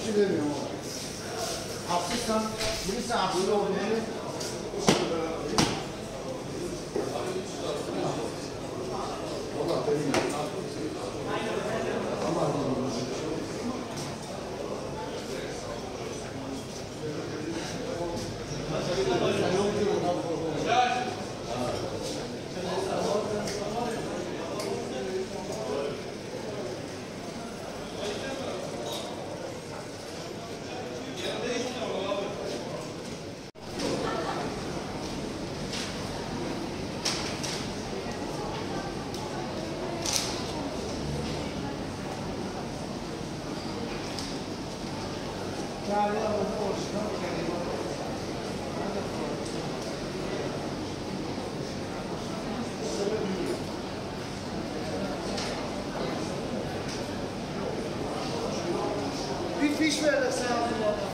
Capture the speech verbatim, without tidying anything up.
şey demiyorum ama. Haksızsan, birisi haksız olduğunu Allah benim. Bir fiş verdik sen.